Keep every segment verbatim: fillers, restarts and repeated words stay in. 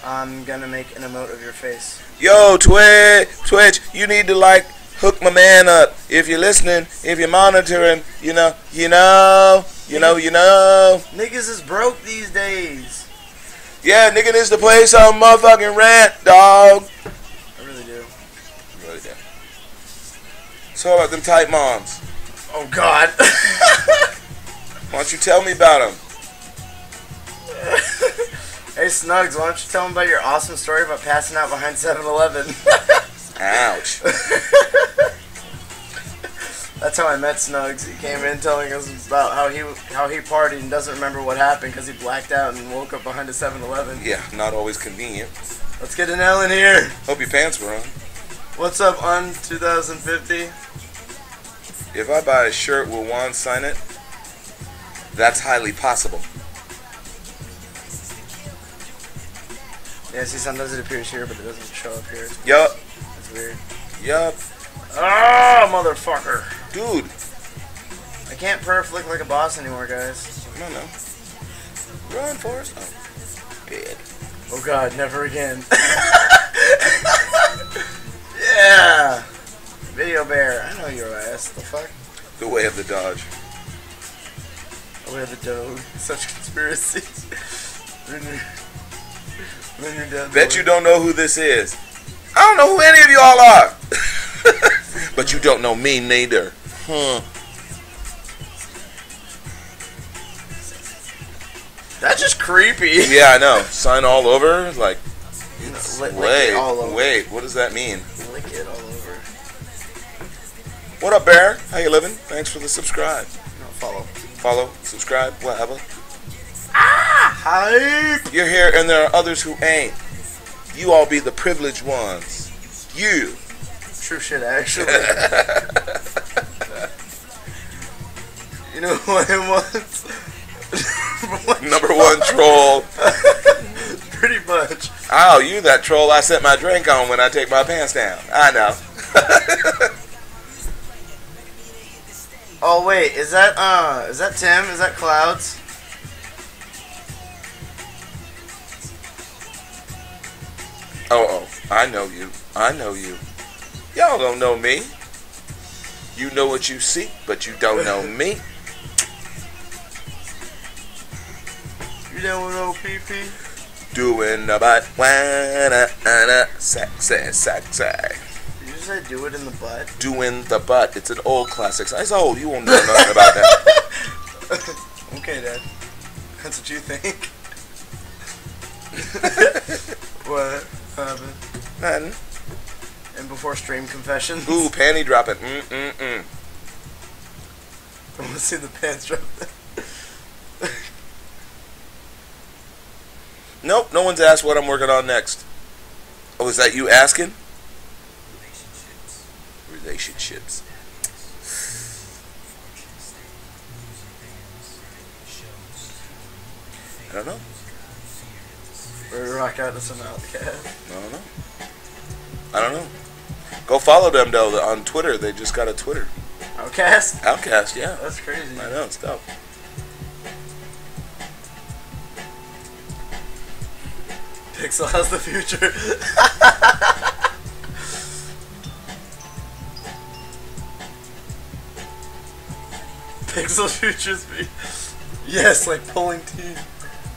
I'm gonna make an emote of your face. Yo, Twitch, Twitch, you need to like hook my man up. If you're listening, if you're monitoring, you know, you know, you know, you know. Niggas is broke these days. Yeah, nigga needs to play some motherfucking rant, dog. I really do. I really do. So about them tight moms. Oh God. Why don't you tell me about them? Hey Snugs, why don't you tell them about your awesome story about passing out behind seven eleven? Ouch. That's how I met Snugs. He came in telling us about how he how he partied and doesn't remember what happened because he blacked out and woke up behind a seven eleven. Yeah, not always convenient. Let's get an L in here. Hope your pants were on. What's up, Un twenty fifty? If I buy a shirt, will Juan sign it? That's highly possible. Yeah, see, sometimes it appears here, but it doesn't show up here. Yup. That's weird. Yup. Ah, motherfucker. Dude. I can't perf flick like a boss anymore, guys. No, no. Run, Forrest. Oh. Dead. Oh God, never again. Yeah. Video Bear. I know your ass. The fuck? The way of the Dodge. The way of the dog. Such conspiracy. Then you're dead. Bet you don't know who this is. I don't know who any of y'all are. But you don't know me neither. Huh. That's just creepy. Yeah, I know. Sign all over? Like, Lick, lick wait, it all over. wait. What does that mean? Lick it all over. What up, Bear? How you living? Thanks for the subscribe. No, follow. Follow, subscribe, whatever. Ah! Hype! You're here and there are others who ain't. You all be the privileged ones. You. True shit, actually. You know who I am once? Number one troll. Pretty much. Oh, you that troll I set my drink on when I take my pants down. I know. Oh wait, is that uh is that Tim? Is that Clouds? Oh, oh, I know you. I know you. Y'all don't know me. You know what you see, but you don't know me. You down with O P P? Doing the butt, wanna, wanna, sexy, sexy. Did you just say do it in the butt? Doing the butt. It's an old classic. It's old. You won't know nothing about that. Okay, Dad. That's what you think. What happened? Nothing. And before stream confessions. Ooh, panty dropping. Mm mm mm. I want to see the pants drop. Nope, no one's asked what I'm working on next. Oh, is that you asking? Relationships. I don't know. Or rock out to some Outcast. I don't know. I don't know. Go follow them though on Twitter. They just got a Twitter. Outcast? Outcast, yeah. That's crazy. I know, it's dope. Pixel has the future. Pixel futures me. Yes, like pulling teeth.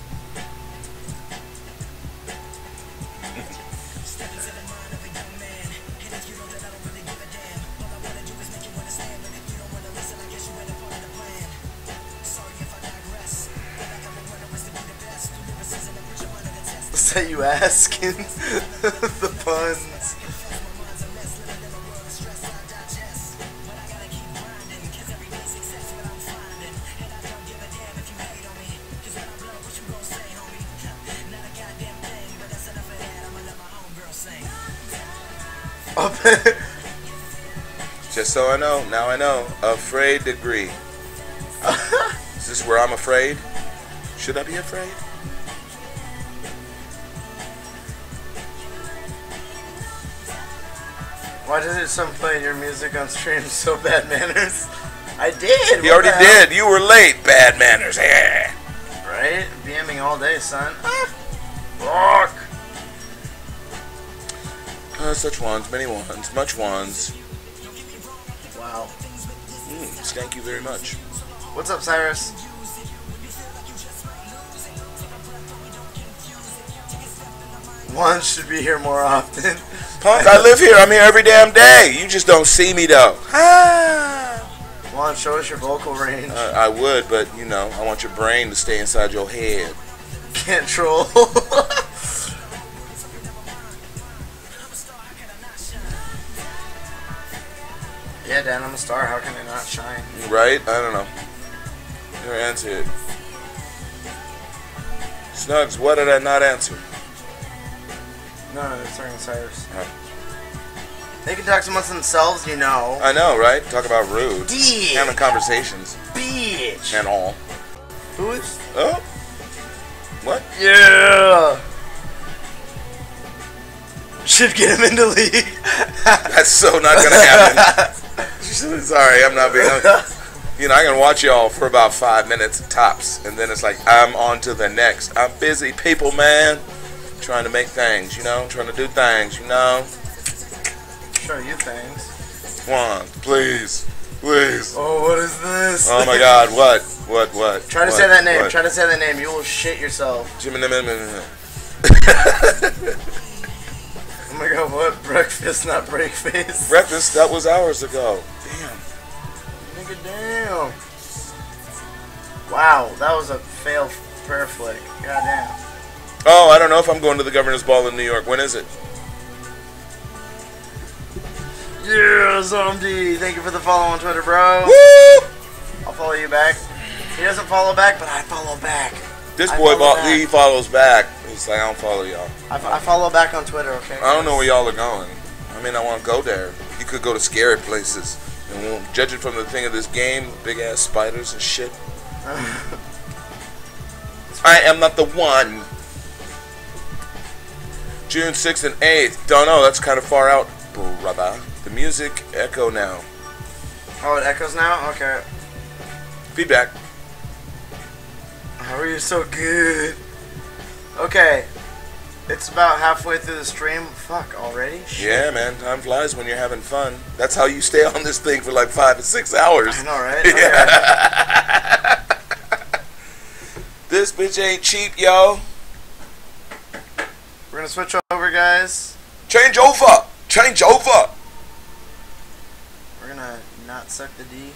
Is that you asking? The puns. Just so I know, now I know. Afraid degree. Is this where I'm afraid? Should I be afraid? Why did some play your music on stream so bad manners? I did! He already did. You were late. Bad manners. Yeah. Right? BMing all day, son. Fuck! Uh, such ones, many ones, much ones. Wow. Mm, thank you very much. What's up, Cyrus? One should be here more often. Punk, I live here. I'm here every damn day. You just don't see me though. Ah. Juan, show us your vocal range. Uh, I would, but you know, I want your brain to stay inside your head. Can't troll. Yeah, Dan, I'm a star. How can I not shine? Right? I don't know. Your answer. Snugs, what did I not answer? No, no, it's talking Cyrus. Oh. They can talk amongst themselves, you know. I know, right? Talk about rude. Bitch. Having conversations. Bitch. And all. Who is? Oh? What? Yeah. Should get him into league. That's so not gonna happen. Sorry, I'm not being. You know, I can watch y'all for about five minutes tops, and then it's like I'm on to the next. I'm busy, people, man. Trying to make things, you know, trying to do things, you know. Show you things. One, please, please. Oh, what is this? Oh my God, what, what, what? Try to what, say that name. what? Try to say that name. You will shit yourself. Jimmy. Oh my God, what? Breakfast, not breakfast. Breakfast, that was hours ago. Damn. Nigga, damn. Wow, that was a fail prayer flick. Goddamn. Oh, I don't know if I'm going to the Governor's Ball in New York. When is it? Yeah, Zombie. Thank you for the follow on Twitter, bro. Woo! I'll follow you back. He doesn't follow back, but I follow back. This I boy, follow ball, back. he follows back. He's like, I don't follow y'all. I, I follow back on Twitter, okay? I don't know where y'all are going. I mean, I want to go there. You could go to scary places. And we'll judge it from the thing of this game, big ass spiders and shit. I am not the one. June sixth and eighth. Don't know. That's kind of far out, brother. The music echo now. Oh, it echoes now? Okay. Feedback. How are you so good? Okay. It's about halfway through the stream. Fuck, already? Shit. Yeah, man. Time flies when you're having fun. That's how you stay on this thing for like five to six hours. I know, right? Okay. Yeah. This bitch ain't cheap, yo. We're gonna switch over, guys. Change over. Change over. We're gonna not suck the D.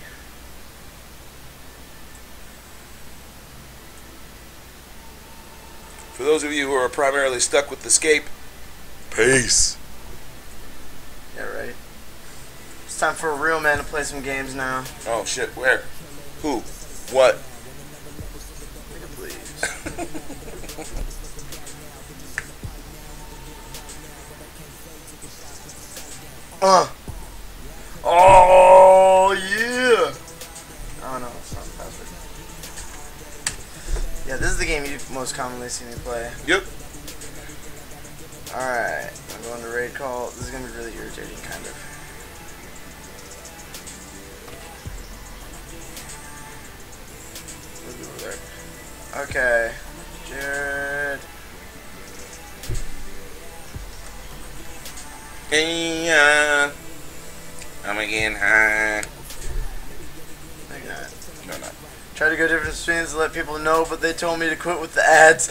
For those of you who are primarily stuck with Escape, peace. Yeah, right. It's time for a real man to play some games now. Oh shit, where? Who? What? Nigga, please. uh. Oh, yeah. Oh, no, it's not password. Yeah, this is the game you most commonly see me play. Yep. Alright, I'm going to raid call. This is going to be really irritating, kind of. We'll go there. Okay. Jared. Hey, uh, I'm again high. Like that. No, no. Try to go different streams to let people know, but they told me to quit with the ads.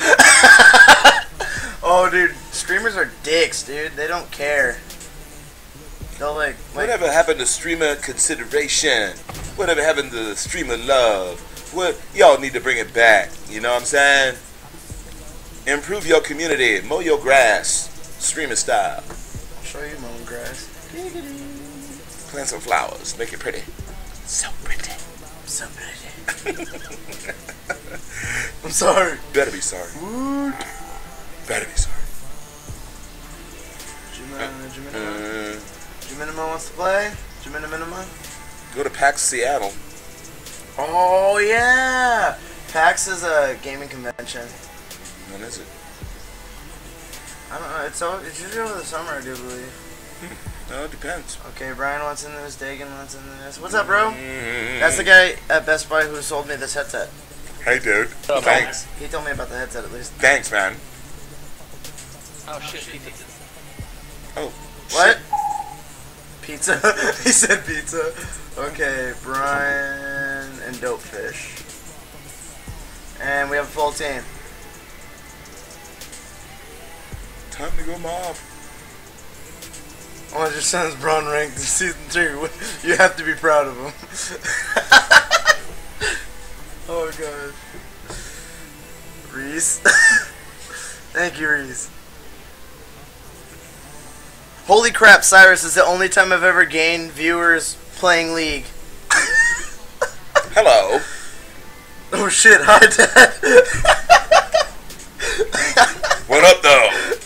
Oh, dude, streamers are dicks, dude. They don't care. They'll like, like Whatever happened to streamer consideration? Whatever happened to streamer love? What y'all need to bring it back? You know what I'm saying? Improve your community, mow your grass, streamer style. I'll show you mowing grass. Plant some flowers, make it pretty. So pretty. So pretty. I'm sorry. Better be sorry. Woot. Better be sorry. Jiminima, Jiminima. Uh, Jiminima wants to play? Jiminima? go to PAX Seattle. Oh, yeah! PAX is a gaming convention. When is it? I don't know. It's, over, it's usually over the summer, I do believe. No, it depends. Okay, Brian wants in this. Dagan wants in this. What's up, bro? That's the guy at Best Buy who sold me this headset. Hey, dude. He Thanks. Told me, he told me about the headset at least. Thanks, man. Oh shit, he did. Oh. What? Shit. Pizza? He said pizza. Okay, Brian and Dopefish. And we have a full team. Time to go mob. Oh, your son's Braun ranked in season two. You have to be proud of him. Oh god. Reese. Thank you, Reese. Holy crap, Cyrus is the only time I've ever gained viewers playing League. Hello. Oh shit, hi Dad. What up though?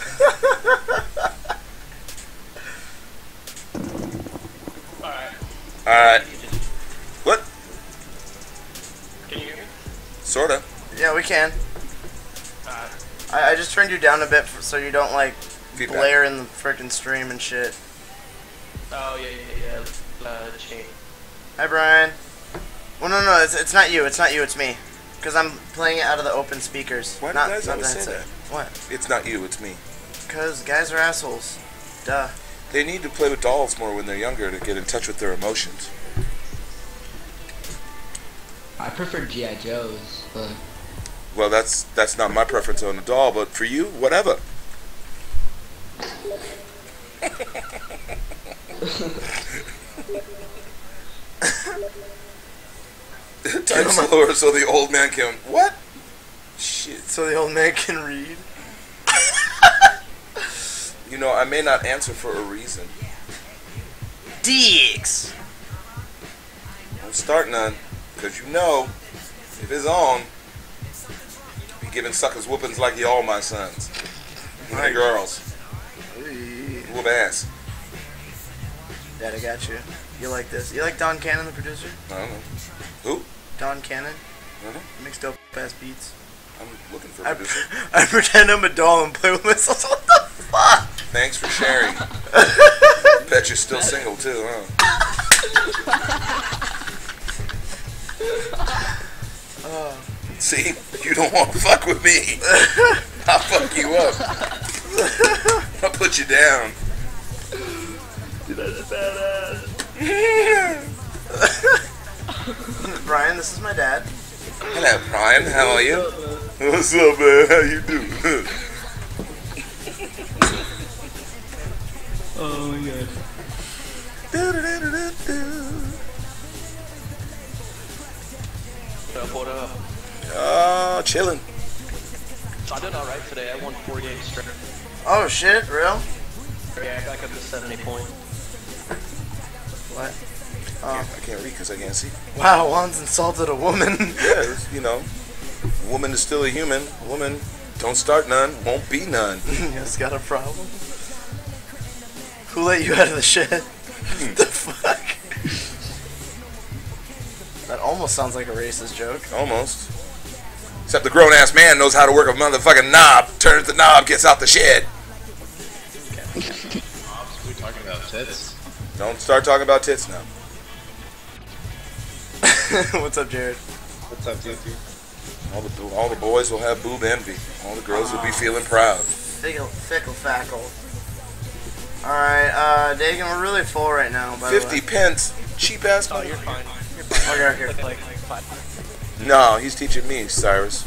Alright. What? Can you hear me? Sorta. Yeah, we can. Uh, I, I just turned you down a bit for, so you don't like Feedback. blare in the freaking stream and shit. oh, yeah, yeah, yeah. Uh, chain. Hi Brian. Well, no, no, it's, it's not you. It's not you. It's me. Because I'm playing it out of the open speakers. Why do not, guys not always the say headset. What? It's not you, it's me. Because guys are assholes. Duh. They need to play with dolls more when they're younger to get in touch with their emotions. I prefer G I Joes, but Well, that's that's not my preference on a doll, but for you, whatever. Type slower so the old man can. What? Shit. So the old man can read. You know, I may not answer for a reason. Dicks. Don't start none, because you know, if it's on, be giving suckers whoopings like you all my sons. My girls. Whoop ass. Dad, I got you. You like this? You like Don Cannon, the producer? I don't know. Who? Don Cannon? I don't know. Makes dope ass beats. I'm looking for a I, producer. I pretend I'm a doll and play with myself. What the fuck? Thanks for sharing. Bet you're still single too, huh? Oh. See, you don't want to fuck with me. I'll fuck you up. I'll put you down. Dude, that's badass. Brian, this is my dad. Hello, Brian. How are you? What's up, man? How you doing? Oh my god. What up, what up? Oh, chilling. So I did alright today. I won four games straight. Oh shit, real? Yeah, back up to seventy points. What? I Oh. can't, I can't read because I can't see. Wow, Juan's insulted a woman. Yeah, it's, you know, a woman is still a human. A woman, don't start none, won't be none. You guys got a problem? Who let you out of the shed? What the fuck? That almost sounds like a racist joke. Almost. Except the grown-ass man knows how to work a motherfucking knob. Turns the knob, gets out the shed. We talking about tits? Don't start talking about tits now. What's up, Jared? What's up, dude? All the all the boys will have boob envy. All the girls will be feeling proud. Fickle, fickle fackle. Alright, uh, Dagan, we're really full right now, by Fifty the way. pence, cheap ass. Oh, you're fine. You're fine. Okay, okay. Like, like five. No, he's teaching me, Cyrus.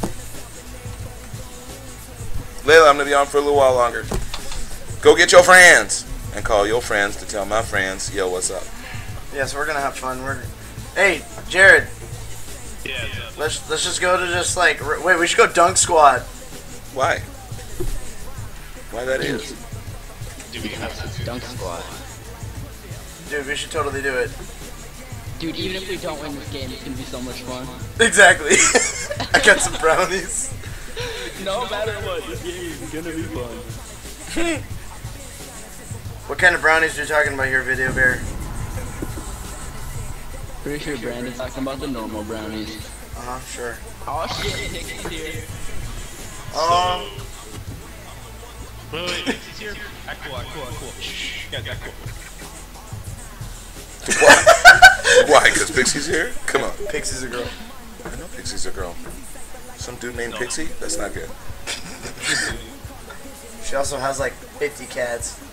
Layla, I'm gonna be on for a little while longer. Go get your friends and call your friends to tell my friends, yo, what's up? Yeah, so we're gonna have fun. We're. Hey, Jared. Yeah, yeah. Let's let's just go to just like r- wait. We should go dunk squad. Why? Why that is? Do we have to do Dunk Squad. Dude, we should totally do it. Dude, even if we don't win this game, it's gonna be so much fun. Exactly. I got some brownies. No matter what, this game is gonna be fun. What kind of brownies are you talking about here, Video Bear? Pretty sure Brandon's talking about the normal brownies. Uh huh. Sure. Oh shit, Nick's here. Um. Wait, wait, wait, he's here. Act cool, act cool, act cool. Shh, guys, act cool. Why? Why? Because Pixie's here? Come on. Pixie's a girl. I know Pixie's a girl. Some dude named Pixie? That's not good. She also has like fifty cats.